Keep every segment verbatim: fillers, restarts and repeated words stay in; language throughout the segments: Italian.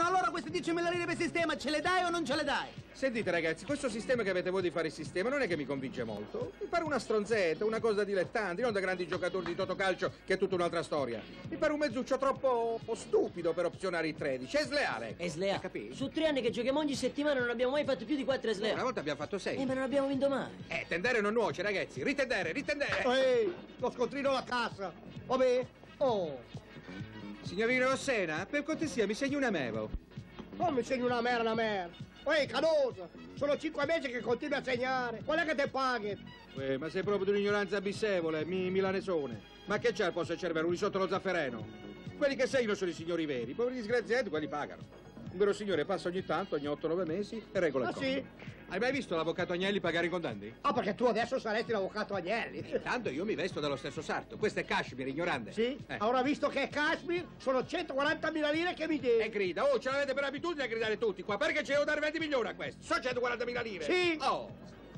allora queste diecimila lire per sistema ce le dai o non ce le dai? Sentite ragazzi, questo sistema che avete voi di fare il sistema non è che mi convince molto. Mi pare una stronzetta, una cosa da dilettanti, non da grandi giocatori di Totocalcio, che è tutta un'altra storia. Mi pare un mezzuccio troppo un po' stupido per opzionare i tredici. È sleale. È sleale. Capito? Su tre anni che giochiamo ogni settimana non abbiamo mai fatto più di quattro sleali. Una volta abbiamo fatto sei. Eh, ma non abbiamo vinto mai. Eh, tendere non nuoce, ragazzi. Ritendere, ritendere. Ehi, lo scontrino alla cassa. Vabbè. Oh. Signorina Ossena, per cortesia mi segni una mevo. Non mi segni una mera, una mera. Ehi, Canosa, sono cinque mesi che continui a segnare. Qual è che te paghi? Eh, ma sei proprio di un'ignoranza abissevole, mi milanesone. Ma che c'è al posto del cervello, lì sotto lo zaffereno? Quelli che segnano sono i signori veri, i poveri disgraziati, quelli pagano. Un vero signore passa ogni tanto, ogni otto nove mesi, e regola il Ah, conto. sì? Hai mai visto l'avvocato Agnelli pagare i contanti? Ah, perché tu adesso saresti l'avvocato Agnelli. Intanto io mi vesto dallo stesso sarto. Questo è Kashmir, ignorante. Sì? Eh. Ora visto che è Kashmir, sono centoquarantamila lire che mi devi. E grida, oh, ce l'avete per abitudine a gridare tutti qua, perché ci devo dare venti milioni a questo? Sono centoquarantamila lire. Sì. Oh.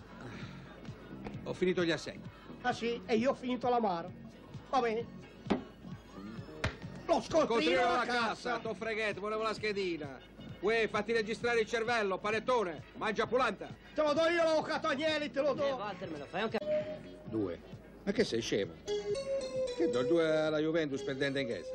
Ho finito gli assegni. Ah sì? E io ho finito l'amaro. Va bene. Lo scontrino Controllo alla la cassa, cassa. t'ho freghetto, volevo la schedina. Uè, fatti registrare il cervello, panettone, mangia pulanta. Te lo do io l'avvocato Agnelli, te lo Eh, do. Walter, me lo fai anche... Due. Ma che sei scemo? Che do il due alla Juventus perdendo in chiesa?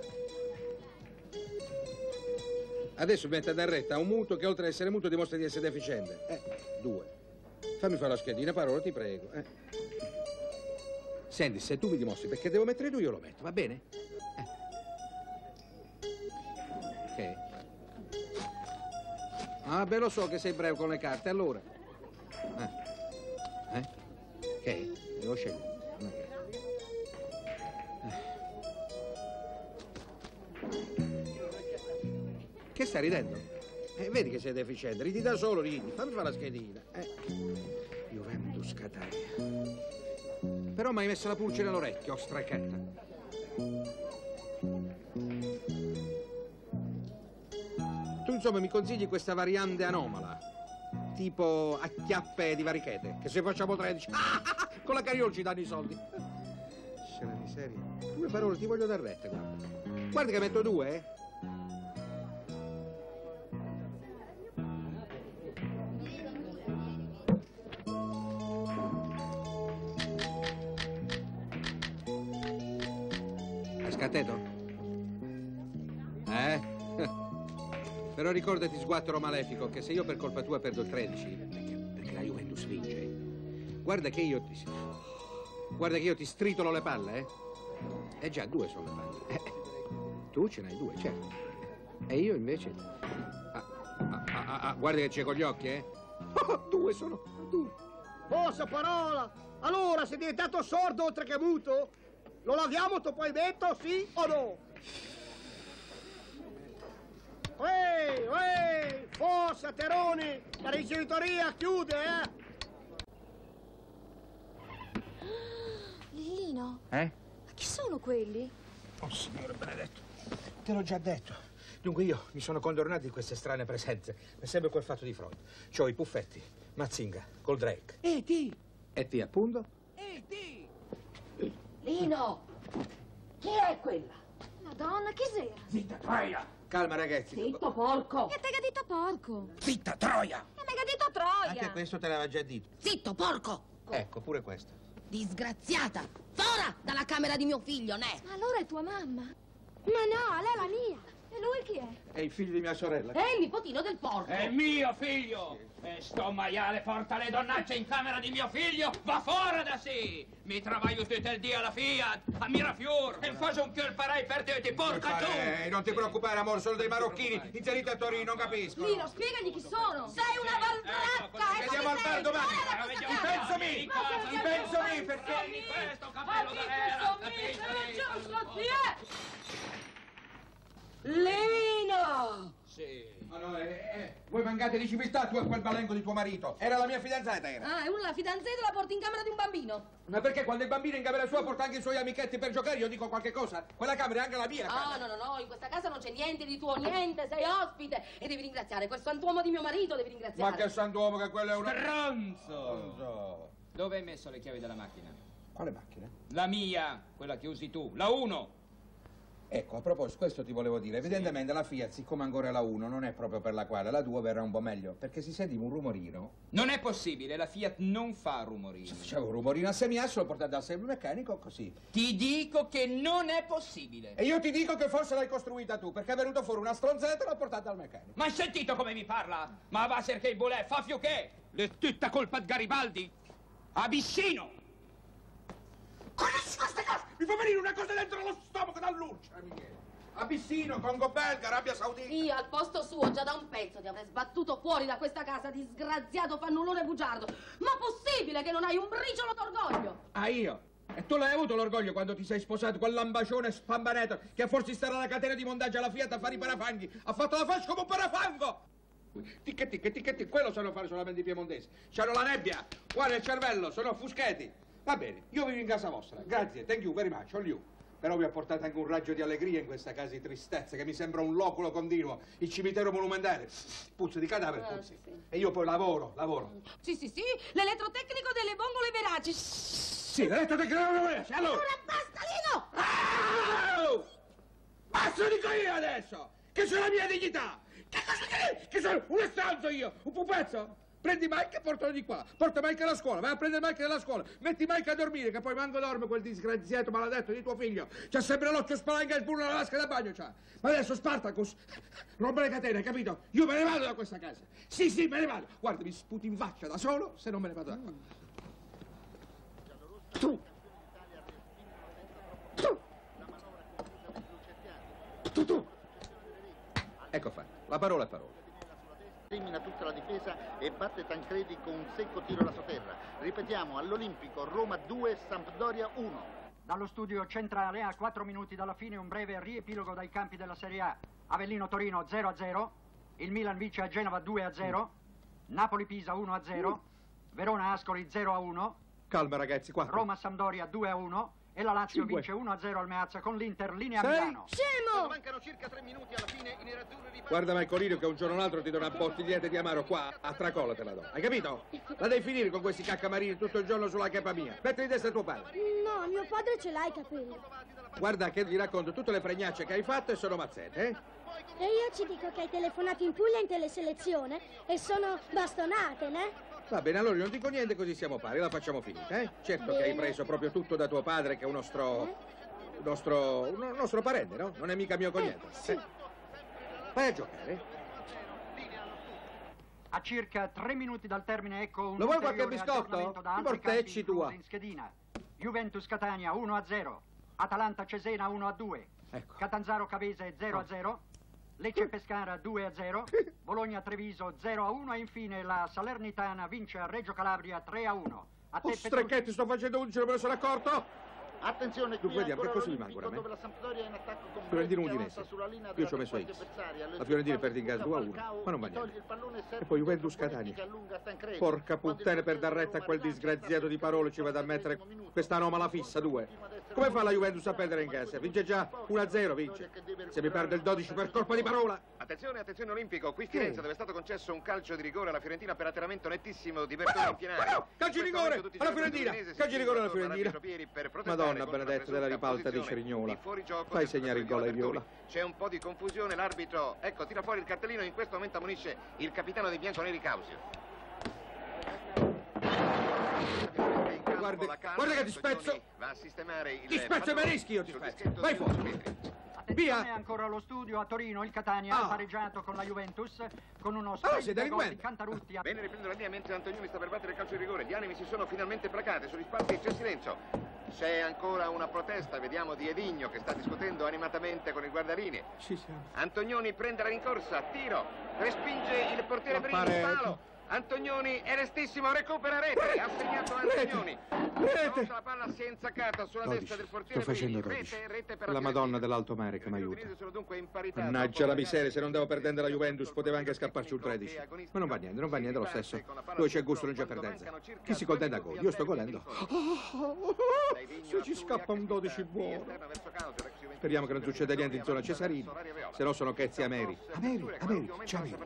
Adesso mette da retta un mutuo che oltre ad essere mutuo dimostra di essere deficiente. Eh, due. Fammi fare la schedina, parola, ti prego. Eh. Senti, se tu mi dimostri perché devo mettere due, io lo metto, va bene? Eh. Ok. Ah, beh, lo so che sei bravo con le carte, allora. Eh? Eh? Ok, devo scegliere. Che stai ridendo? Eh, vedi che sei deficiente, ridi da solo, ridi. Fammi fare la schedina. Eh. Juventus Catania. Però mi hai messo la pulce nell'orecchio, ostracetta. Tu insomma mi consigli questa variante anomala, tipo a chiappe di varichete, che se facciamo tredici, ah, ah, ah, con la Cariol ci danno i soldi. C'è una miseria. Due parole, ti voglio dar retta, guarda. Guarda che metto due, eh. Hai scatteto? Eh? Però ricordati, sguattero malefico, che se io per colpa tua perdo il tredici, perché, perché la Juventus vince, guarda che io ti... Guarda che io ti stritolo le palle, eh? Eh già, due sono le palle. Eh, tu ce n'hai due, certo. E io invece... Ah, ah, ah, ah, guarda che c'è con gli occhi, eh? Oh, due sono, due. Posa parola. Allora, sei diventato sordo oltre che muto? Lo laviamo tuo pavimento, sì o no? Ehi, ehi, forza, Teroni, la ricevitoria chiude, eh? Lillino, Eh? ma chi sono quelli? Oh, signore benedetto, te l'ho già detto. Dunque io mi sono condornato di queste strane presenze. È sempre quel fatto di fronte. C'ho i Puffetti, Mazzinga, col Drake. E ti? E ti, appunto? E ti? Lino, chi è quella? Madonna, chi sera? Zitta troia! Calma, ragazzi. Zitto porco! Che te ha detto porco? Zitta, troia! E mica detto troia! Anche questo te l'aveva già detto. Zitto porco! Ecco, pure questo. Disgraziata! Fora dalla camera di mio figlio, ne! Ma allora è tua mamma? Ma no, lei è la mia. E lui chi è? È il figlio di mia sorella. È il nipotino del porco! È mio figlio! E sto maiale porta le donnacce in camera di mio figlio! Va fuori da sì! Mi travaglio tutto il dia alla Fiat, a Mirafior, e faccio un chiel parai per te, ti porca tu! Eh, non ti preoccupare, amore, sono dei marocchini inseriti a Torino, non capisco. Lino, spiegagli chi sono. Sei una baldracca! Vediamo al bar domani. I pensomi, i pensomi, perché... Questo capello da Lino! Sì. Ma no, eh, eh, voi mancate di civiltà tu e quel balenco di tuo marito. Era la mia fidanzata, era. Ah, e uno la fidanzata la porta in camera di un bambino. Ma perché quando il bambino in camera sua porta anche i suoi amichetti per giocare, io dico qualche cosa? Quella camera è anche la mia. Ah, no, no, no, in questa casa non c'è niente di tuo, niente, sei ospite. E devi ringraziare quel santuomo di mio marito, devi ringraziare. Ma che santuomo che quello è una... Stronzo! Dove hai messo le chiavi della macchina? Quale macchina? La mia, quella che usi tu, la uno. Ecco, a proposito, questo ti volevo dire. Evidentemente la Fiat, siccome ancora è la uno, non è proprio per la quale la due verrà un po' meglio, perché si sente un rumorino. Non è possibile, la Fiat non fa rumorini. Se faceva un rumorino a semiasso, lo portate dal semimeccanico, così. Ti dico che non è possibile. E io ti dico che forse l'hai costruita tu, perché è venuto fuori una stronzetta e l'ho portata dal meccanico. Ma hai sentito come mi parla? Ma va a ser che il bulè fa più che? È tutta colpa di Garibaldi. Abissino! Conosci queste cose? Mi fa venire una cosa dentro lo stomaco dall'ulcera, Michele. Abissino, Congo Belga, Arabia Saudita. Io al posto suo già da un pezzo ti avrei sbattuto fuori da questa casa, disgraziato fannullone bugiardo. Ma possibile che non hai un briciolo d'orgoglio? Ah, io? E tu l'hai avuto l'orgoglio quando ti sei sposato quel lambacione spambaneto che a forza di stare alla catena di montaggio alla Fiat a fare i parafanghi ha fatto la faccia come un parafango! Ticchetti, ticchetti, quello sanno fare solamente i piemontesi. C'hanno la nebbia, guarda il cervello, sono offuscati. Va bene, io vivo in casa vostra. Grazie, thank you very much, all you. Però vi ho portato anche un raggio di allegria in questa casa di tristezza che mi sembra un loculo continuo, il cimitero monumentale. Puzza di cadavere, Ah, puzzi. sì. E io poi lavoro, lavoro. Sì, sì, sì, l'elettrotecnico delle vongole veraci. Sì, l'elettrotecnico delle veraci, allora. Ora basta, Lino! Ah! Basta dico io adesso, che sono la mia dignità. Che cosa che Che sono uno stronzo io, un pupazzo? Prendi Mike e portalo di qua, porta Mike alla scuola, vai a prendere Mike dalla scuola, metti Mike a dormire, che poi manco dorme quel disgraziato maledetto di tuo figlio. C'ha sempre l'occhio spalanca e il burro nella vasca da bagno, c'ha. Ma adesso Spartacus, rompe le catene, capito? Io me ne vado da questa casa. Sì, sì, me ne vado. Guarda, mi sputi in faccia da solo se non me ne vado da qua. Tu! Tu! Tu, tu! Ecco fatto, la parola è parola. Elimina tutta la difesa e batte Tancredi con un secco tiro alla sotterra. Ripetiamo, all'Olimpico, Roma due, Sampdoria uno. Dallo studio centrale, a quattro minuti dalla fine, un breve riepilogo dai campi della Serie A. Avellino-Torino zero a zero, il Milan vince a Genova due a zero, Napoli-Pisa uno a zero, Verona-Ascoli zero a uno, Calma ragazzi, qua. Roma-Sampdoria due a uno e la Lazio Cinque. vince uno a zero al Meazza con l'Inter linea Sei. Milano. Scemo! Mancano circa tre minuti alla fine, i nerazzurri ripartono. Guarda Marcolino che un giorno o l'altro ti do una bottiglietta di amaro qua, a tracolla te la do. Hai capito? La devi finire con questi caccamarini tutto il giorno sulla chepa mia. Metti di testa tuo padre. No, mio padre ce l'ha i capelli. Guarda che vi racconto tutte le fregnacce che hai fatto e sono mazzette, eh? E io ci dico che hai telefonato in Puglia in teleselezione e sono bastonate, né? Va bene, allora non dico niente così siamo pari, la facciamo finita, eh? Certo che hai preso proprio tutto da tuo padre che è un nostro... un nostro... un nostro parente, no? Non è mica mio cognato. Eh, sì. eh? Vai a giocare. A circa tre minuti dal termine, ecco un Lo vuoi qualche ulteriore biscotto? aggiornamento da Ti altri mortecci campi tua. inclusi in schedina. Juventus Catania uno a zero, Atalanta Cesena uno a due, Ecco. Catanzaro Cavese zero a zero, Lecce Pescara due a zero, Bologna Treviso zero a uno e infine la Salernitana vince a Reggio Calabria tre a uno. A te Oh, Petrucci. strecchetti, sto facendo undici, non me ne sono accorto? Attenzione, qui Dunque, vediamo, ancora che cosa mi l'Olimpico, mancano a me? dove la Sampdoria è in attacco con Fiorentino Bresi che Udinese. avanza sulla linea Io della ci ho messo difesa X. avversaria. Alle La sue Fiorentina spalle perde in gas Luca due a uno, Falcao, ma non va gli toglie niente. il pallone, serve E poi Juventus Bonetti Catania. che allunga Tancredi. Porca Quando il puttana, per portiere dar retta a quel Roma disgraziato di parole ci vado a mettere rilancia, questa anomala fissa due. Come fa la Juventus a perdere in casa? Vince già uno a zero, vince. Se mi perde il dodici per colpa di parola. Attenzione, attenzione Olimpico, qui Firenze dove è stato concesso un calcio di rigore alla Fiorentina per atterramento nettissimo di Bertone in pienale. Calcio di rigore alla Fiorentina! Calcio di rigore alla Fiorentina! Madonna benedetta della ripalta di Cerignola. Fai segnare il gol ai Viola. C'è un po' di confusione, l'arbitro, ecco, tira fuori il cartellino e in questo momento ammonisce il capitano dei bianconeri Causio. Guarda, guarda che ti spezzo! Va a sistemare il Ti spezzo e mi rischi io, ti spezzo! Vai fuori! Attenzione ancora allo studio a Torino, il Catania Ah. ha pareggiato con la Juventus con uno sei splendido gol di delinquente. Cantarutti. Bene, riprende la linea mentre Antonioni sta per battere il calcio di rigore. Gli animi si sono finalmente placati, sugli spalti c'è silenzio. C'è ancora una protesta, vediamo di Edigno che sta discutendo animatamente con il guardarini. Ci siamo. Antonioni prende la rincorsa, tiro, respinge il portiere La Brini, pareggio. palo. Antonioni è restissimo, recupera rete, ha segnato Antonioni. Rete. La palla si è insaccata sulla dodici. destra del portiere Sto facendo Brini. dodici. Rete, rete per La Fiorentina. Madonna dell'Alto Mare che mi I aiuta. udinesi sono dunque in parità. Mannaggia Dopo la miseria, se non devo perdere la Juventus poteva anche scapparci un tredici. Ma non va niente, non va niente lo stesso. Dove c'è gusto non c'è perdenza. Chi si contenta con? Io sto godendo. Se ci scappa un dodici buono. Speriamo che non succeda niente in zona Cesarini, se no sono chezzi ameri. Ameri, ameri, c'è ameri.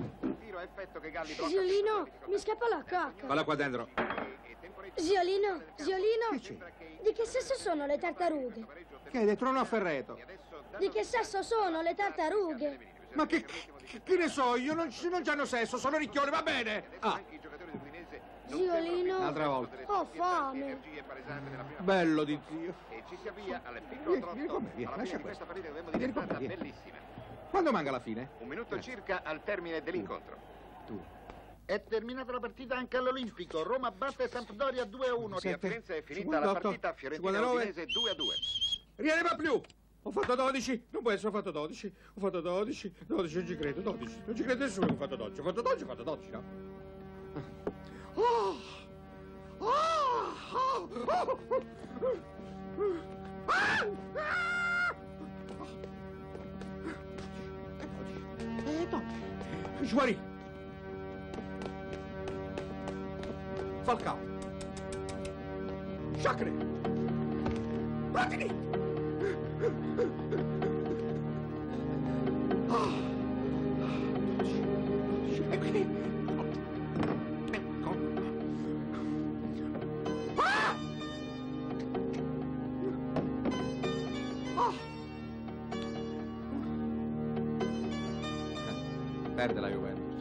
Ziolino, mi scappa la cacca. Valla qua dentro. Ziolino, Ziolino, Che c'è? di che sesso sono le tartarughe? Che hai detto? Non ho ferreto. Di che sesso sono le tartarughe? Ma che, che, che ne so, io non, non c'hanno sesso, sono ricchioni, va bene! Ah, Zio Lino, un'altra volta. ho fame. Bello di zio. E ci si avvia al piccolo trotto. Vieni con me, vieni, Alla lascia fine di questa questo. partita dobbiamo Vieni dire con me, stata vieni. bellissima. Quando manca la fine? Un minuto circa al termine dell'incontro. Tu. È terminata la partita anche all'Olimpico. Roma batte Sampdoria due a uno. Qui a Firenze è finita cinquantotto, la partita, Fiorentina cinquantanove. Udinese due a due. Vieni, va più! Ho fatto dodici, non può essere, ho fatto dodici, ho fatto dodici, dodici, non ci credo, dodici, non ci crede nessuno che ho fatto dodici, ho fatto dodici, ho fatto dodici, no? Oh! Oh! Oh! Oh! Ah! Eh, dodici. Juari. Falcao. Sciacre. Platini. Ah. E qui. Ah! Ah! Perde la Juventus.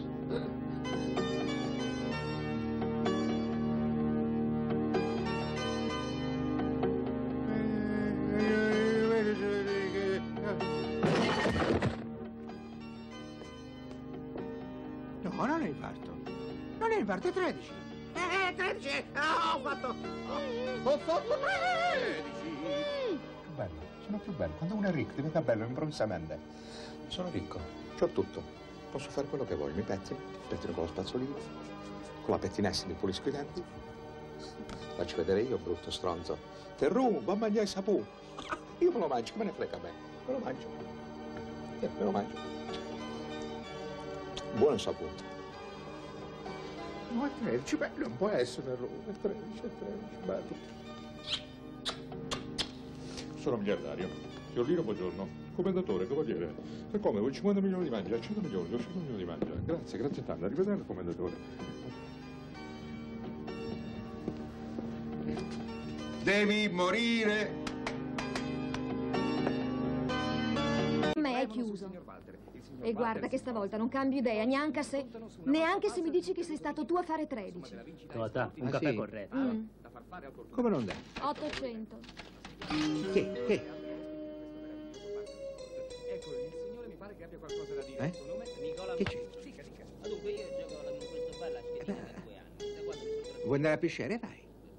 No, non è il parto. Non è il parto, è tredici. Eh, tredici. Ah, ho fatto. Ho, ho fatto tredici. Più bello, sono più bello. Quando uno è ricco diventa bello improvvisamente. Sono ricco, c'ho tutto. Posso fare quello che voglio. Mi pettino, pettino con lo spazzolino, con la pettinessa mi pulisco i denti. Faccio vedere io, brutto stronzo. Terru, va a mangiare il sapù. Io me lo mangio, me ne frega a me. Me lo mangio. Eh, me lo mangio. Buono saputo. No, è tredici, beh, non può essere errore. È tredici, è tredici, bello. Sono miliardario. Signor Lino, buongiorno. Commendatore, cavaliere. E come? Vuoi cinquanta milioni di mangia? cento milioni, cento milioni di mangia. Grazie, grazie tanto. Arrivederci, commendatore. Devi morire. Me è chiuso. E guarda che stavolta non cambio idea, neanche se, neanche se mi dici che sei stato tu a fare tredici. Tota, un Ah, caffè sì? corretto. Mm. Come non dai? ottocento. Che? Che? Ecco, il signore mi pare che abbia qualcosa da dire. Eh? Il suo nome è Nicola. Che c'è? Dica, dica. Dunque io gioco in questo bar la schedina da due anni. Da quando mi sono Vuoi andare a pisciare? Vai.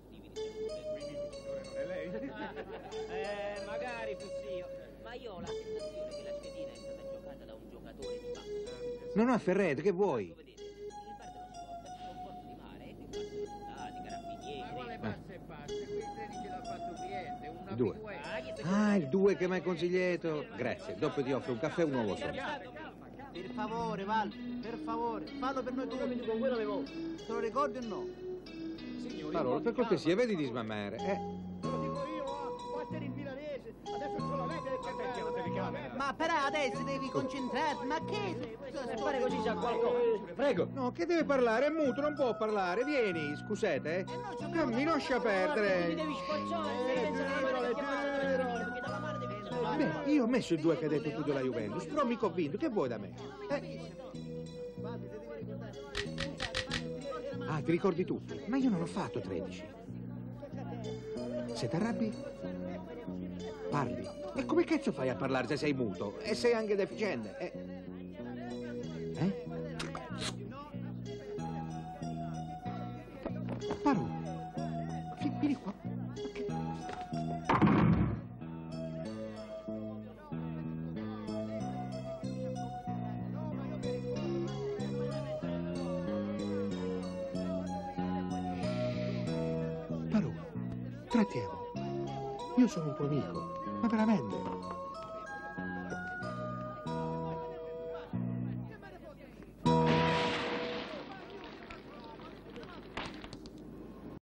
Eh, magari fossi io. Ma io ho la sensazione che la schedina è stata giocata da un giocatore di basso. No, no, Ferret, che vuoi? Vedete, il bar dello sport è un porto di mare e qui passano soldati, carabinieri. Ma quale passa e passa? Qui tredici l'ha fatto un cliente, una Due. Ah, il due che mi hai consigliato. Grazie, dopo ti offro un caffè e un uovo solo. Per favore, Val, per favore, fallo per noi due. Con quello avevo. Te lo ricordi o no? Parolo, per cortesia, vedi di smammare, eh? Te lo dico io, ah, battere il milanese. Adesso c'ho la lega del caffè. Ma però adesso devi concentrarti, ma che? Se fare così sa qualcosa. Prego. No, che deve parlare? È muto, non può parlare. Vieni, scusate. Eh? Non mi lascia perdere. devi squarciare, devi pensare che dalla mano devi Beh, io ho messo il due che ha detto tu della Juventus, però mi convinto. Che vuoi da me? Eh? Ah, ti ricordi tutti? Ma io non ho fatto tredici. Se t'arrabbi, parli. E come cazzo fai a parlare se sei muto? E sei anche deficiente? Eh? Eh? Parlo. Vieni qua. Parlo. Trattiamo. Io sono un tuo amico, ma veramente.